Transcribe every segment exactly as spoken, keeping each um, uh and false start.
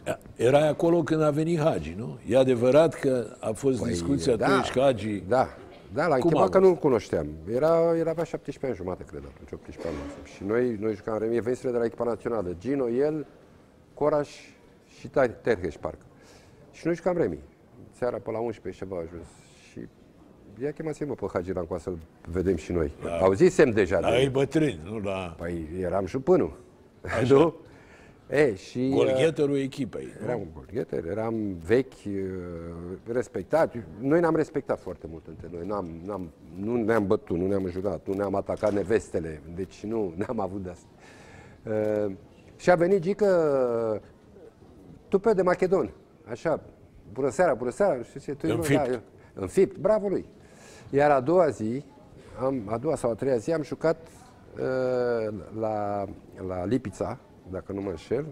Erai acolo când a venit Hagi, nu? E adevărat că a fost Păi, discuția, da, tu ești Hagi. Da, da, l-am Cum a chemat că fost? nu-l cunoșteam. Era, era avea șaptesprezece ani jumate, cred, atunci, optsprezece ani. Și noi, noi jucam remi, veniseră de la echipa națională. Gino, el, Coraș și Terheș, parcă. Și noi jucam remi. Seara pe la unsprezece ceva a ajuns. Și i-a chemat să-i mă pe Hagi Rancoa să-l vedem și noi. Da. Auzisem deja Dar de ei el. bătrâni, nu la Păi eram jupânul. Nu? E, și... golgheterul echipei. nu? Eram un golgheter, eram vechi, respectat. Noi ne-am respectat foarte mult între noi. N-am, n-am, nu ne-am bătut, nu ne-am înjurat, nu ne-am atacat nevestele. Deci nu, n-am avut de-asta. Uh, și a venit Gică tupe de Macedon. Așa, bună seara, bună seara. Știi ce? Tu Înfipt. Da, înfipt, bravo lui. Iar a doua zi, am, a doua sau a treia zi, am jucat uh, la, la Lipița, dacă nu mă înșel,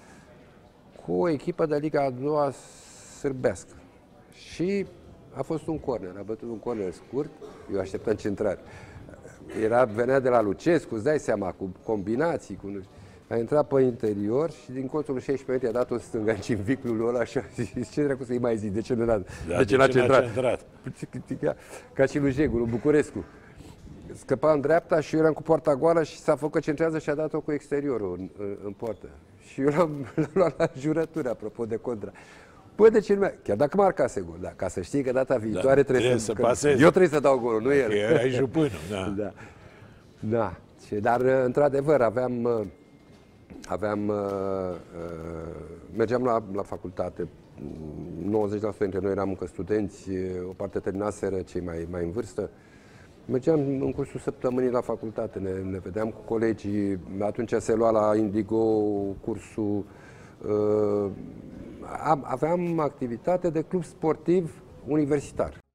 cu o echipă de Liga a doua sârbească. Și a fost un corner, a bătut un corner scurt, eu așteptam centrare. Era, venea de la Lucescu, îți dai seama, cu combinații, cu... A intrat pe interior și din colțul șaisprezece metri a dat o stânganci în viclul ăla și a zis, ce dracu să-i mai zic, de ce nu l-a Da, de ce l-a centrat? centrat? Ca și lui Jegu, lui Bucurescu. Scăpa în dreapta și eu eram cu poarta goală și s-a făcut că centrează și a dat-o cu exteriorul în, în, în poartă. Și eu l-am luat la jurătură, apropo de contra. Păi de ce nu mai... Chiar dacă marcase gol, da, ca să știi că data viitoare Da, trebuie, trebuie să... să pasezi. Eu trebuie să dau golul, nu el. Că erai jupânul, da. Da. Da. Și, dar, într-adevăr, aveam... aveam mergeam la, la facultate. nouăzeci la sută dintre noi eram încă studenți, o parte terminaseră, cei mai, mai în vârstă. Mergeam în cursul săptămânii la facultate, ne, ne vedeam cu colegii, atunci se lua la Indigo cursul. Uh, aveam activitate de club sportiv universitar.